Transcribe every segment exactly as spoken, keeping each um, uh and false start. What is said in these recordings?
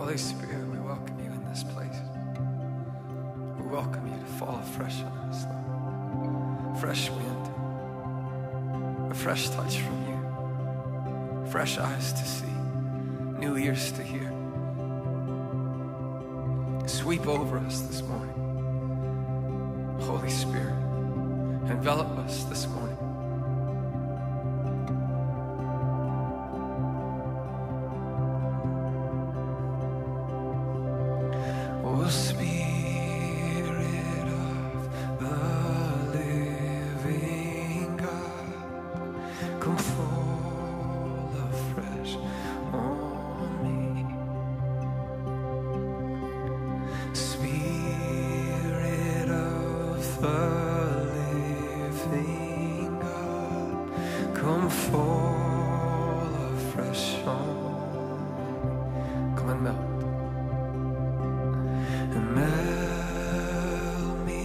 Holy Spirit, we welcome you in this place. We welcome you to fall afresh on us, Lord. Fresh wind, a fresh touch from you, fresh eyes to see, new ears to hear. Sweep over us this morning. Holy Spirit, envelop us this morning. Oh, Spirit of the living God, come fall afresh on me. Spirit of the living God, come fall afresh on me. Come and melt. Melt me,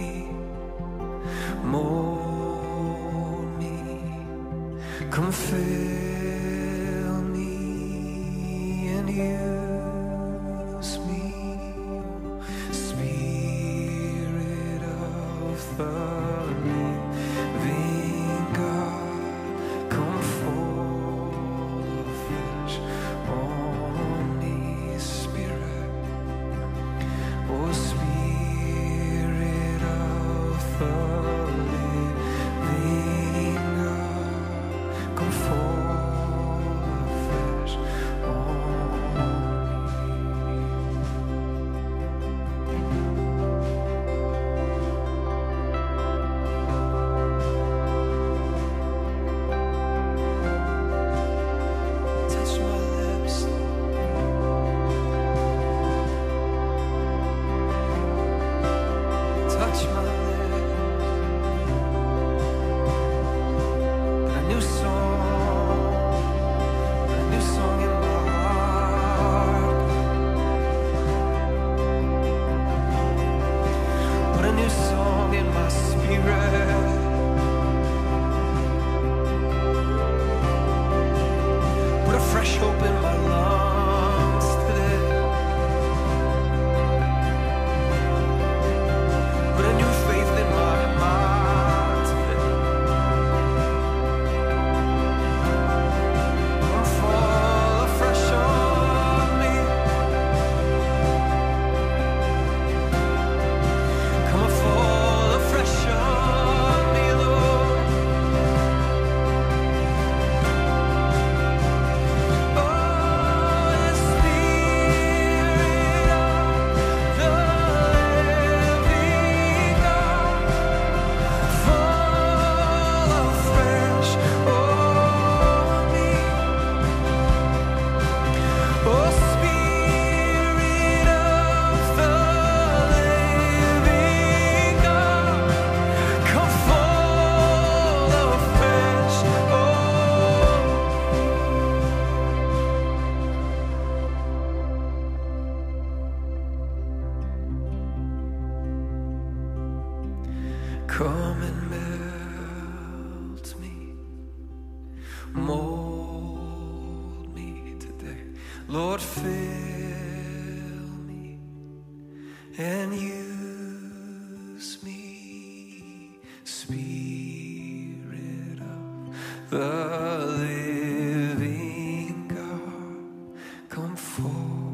mold me, come fill me and use me. Spirit of the living God, come fall afresh on me. Spirit, oh Spirit of the living God, come fall afresh on me. Touch my lips, touch my lips, a new song, a new song in my heart. Put a new song in my spirit. Put a fresh hope in my lungs today. Put a new faith in my heart today. Come fall afresh on me. Come fall afresh on me, Lord. Oh, the Spirit of the living God, fall afresh on me. Oh, Spirit of the living God, come fall afresh on Come and melt me, mold me today. Lord, fill me and use me. Spirit of the living God, come forth.